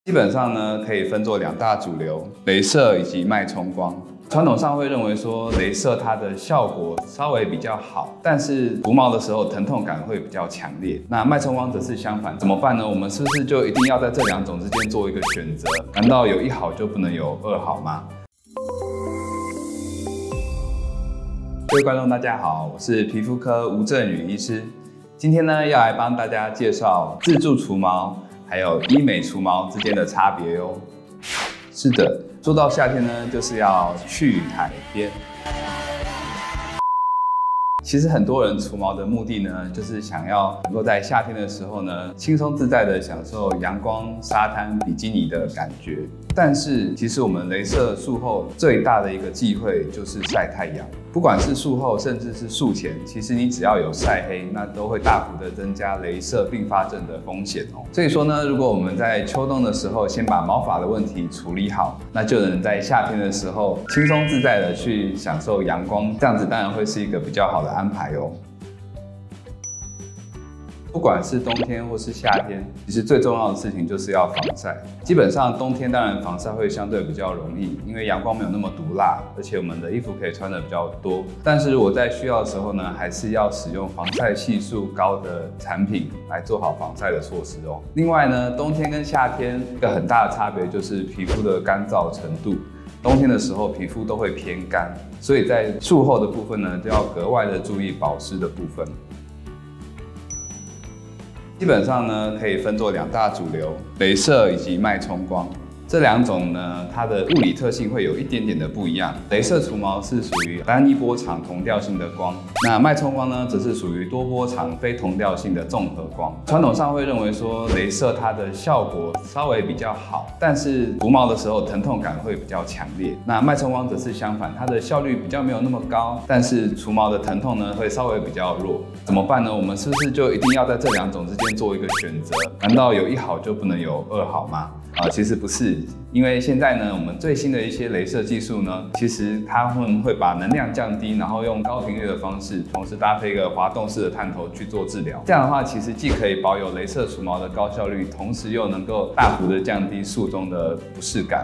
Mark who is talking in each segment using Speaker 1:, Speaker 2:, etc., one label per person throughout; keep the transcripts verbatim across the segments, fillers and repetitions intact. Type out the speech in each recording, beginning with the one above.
Speaker 1: 基本上呢，可以分作两大主流：雷射以及脉冲光。传统上会认为说，雷射它的效果稍微比较好，但是除毛的时候疼痛感会比较强烈。那脉冲光则是相反，怎么办呢？我们是不是就一定要在这两种之间做一个选择？难道有一好就不能有二好吗？各位观众，大家好，我是皮肤科吴正宇医师。今天呢，要来帮大家介绍自助除毛还有医美除毛之间的差别哟。是的，说到夏天呢，就是要去海边。其实很多人除毛的目的呢，就是想要能够在夏天的时候呢，轻松自在的享受阳光、沙滩、比基尼的感觉。但是，其实我们雷射术后最大的一个忌讳就是晒太阳。不管是术后，甚至是术前，其实你只要有晒黑，那都会大幅的增加雷射并发症的风险哦。所以说呢，如果我们在秋冬的时候先把毛发的问题处理好，那就能在夏天的时候轻松自在的去享受阳光，这样子当然会是一个比较好的安排哦。不管是冬天或是夏天，其实最重要的事情就是要防晒。基本上冬天当然防晒会相对比较容易，因为阳光没有那么毒辣，而且我们的衣服可以穿的比较多。但是如果在需要的时候呢，还是要使用防晒系数高的产品来做好防晒的措施哦。另外呢，冬天跟夏天一个很大的差别就是皮肤的干燥程度。冬天的时候皮肤都会偏干，所以在术后的部分呢，就要格外的注意保湿的部分。基本上呢，可以分作两大主流：雷射以及脉冲光。这两种呢，它的物理特性会有一点点的不一样。雷射除毛是属于单一波长同调性的光，那脉冲光呢，则是属于多波长非同调性的综合光。传统上会认为说，雷射它的效果稍微比较好，但是除毛的时候疼痛感会比较强烈。那脉冲光则是相反，它的效率比较没有那么高，但是除毛的疼痛呢，会稍微比较弱。怎么办呢？我们是不是就一定要在这两种之间做一个选择？难道有一好就不能有二好吗？啊、呃，其实不是，因为现在呢，我们最新的一些雷射技术呢，其实它们会把能量降低，然后用高频率的方式，同时搭配一个滑动式的探头去做治疗。这样的话，其实既可以保有雷射除毛的高效率，同时又能够大幅的降低术中的不适感。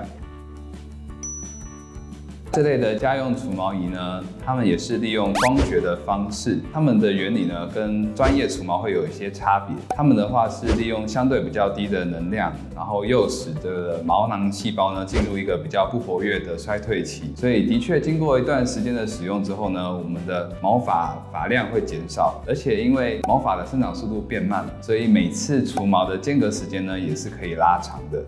Speaker 1: 这类的家用除毛仪呢，它们也是利用光学的方式，它们的原理呢跟专业除毛会有一些差别。它们的话是利用相对比较低的能量，然后诱使的毛囊细胞呢进入一个比较不活跃的衰退期。所以的确经过一段时间的使用之后呢，我们的毛发发量会减少，而且因为毛发的生长速度变慢，所以每次除毛的间隔时间呢也是可以拉长的。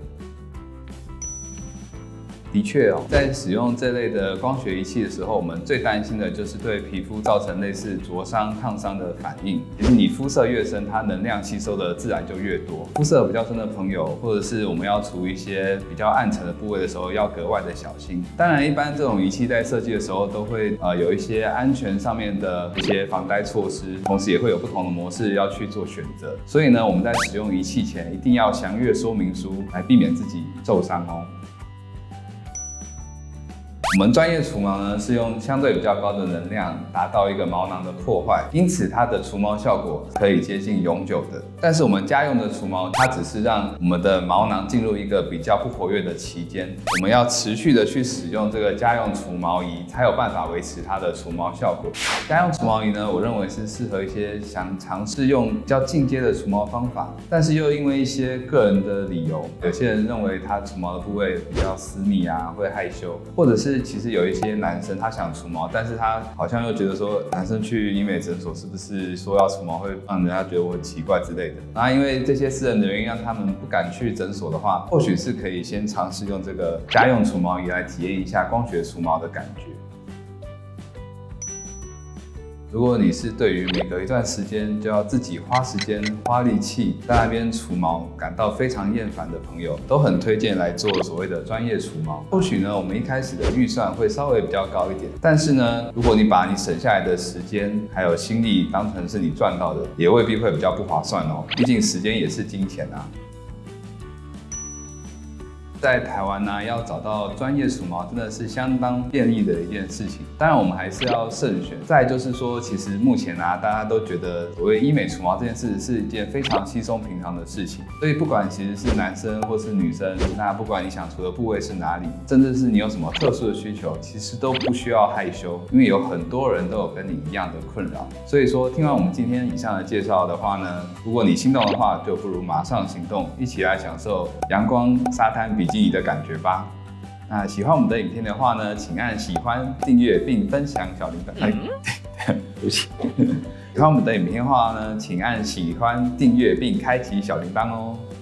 Speaker 1: 的确哦，在使用这类的光学仪器的时候，我们最担心的就是对皮肤造成类似灼伤、烫伤的反应。其实你肤色越深，它能量吸收的自然就越多。肤色比较深的朋友，或者是我们要除一些比较暗沉的部位的时候，要格外的小心。当然，一般这种仪器在设计的时候，都会呃有一些安全上面的一些防呆措施，同时也会有不同的模式要去做选择。所以呢，我们在使用仪器前，一定要详阅说明书，来避免自己受伤哦。我们专业除毛呢，是用相对比较高的能量达到一个毛囊的破坏，因此它的除毛效果可以接近永久的。但是我们家用的除毛，它只是让我们的毛囊进入一个比较不活跃的期间，我们要持续的去使用这个家用除毛仪，才有办法维持它的除毛效果。家用除毛仪呢，我认为是适合一些想尝试用比较进阶的除毛方法，但是又因为一些个人的理由，有些人认为他除毛的部位比较私密啊，会害羞，或者是其实有一些男生他想除毛，但是他好像又觉得说，男生去医美诊所是不是说要除毛会让人家觉得我很奇怪之类的。那因为这些私人的原因，让他们不敢去诊所的话，或许是可以先尝试用这个家用除毛仪来体验一下光学除毛的感觉。如果你是对于每隔一段时间就要自己花时间花力气在那边除毛感到非常厌烦的朋友，都很推荐来做所谓的专业除毛。或许呢，我们一开始的预算会稍微比较高一点，但是呢，如果你把你省下来的时间还有心力当成是你赚到的，也未必会比较不划算哦。毕竟时间也是金钱啊。 在台湾呢、啊，要找到专业除毛真的是相当便利的一件事情。当然，我们还是要慎选。再来就是说，其实目前啊，大家都觉得所谓医美除毛这件事是一件非常稀松平常的事情。所以不管其实是男生或是女生，那不管你想除的部位是哪里，甚至是你有什么特殊的需求，其实都不需要害羞，因为有很多人都有跟你一样的困扰。所以说，听完我们今天以上的介绍的话呢，如果你心动的话，就不如马上行动，一起来享受阳光沙滩比基尼的感觉吧。那喜欢我们的影片的话呢，请按喜欢、订阅并分享小铃铛。哎，对不起。喜欢我们的影片的话呢，请按喜欢、订阅并开启小铃铛哦。